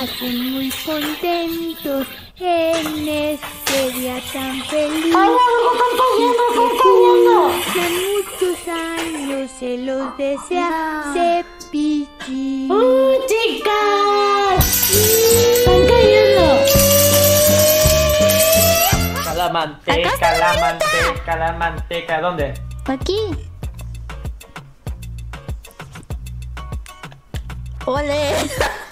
pasen muy contentos en este día tan feliz. ¡Ay, algo están cayendo, Que están cayendo! cumplan muchos años, se los desea Cepillín. ¡Chicas! ¡Están cayendo! La manteca, la manteca, la manteca. ¿Dónde? Aquí. ¡Ole!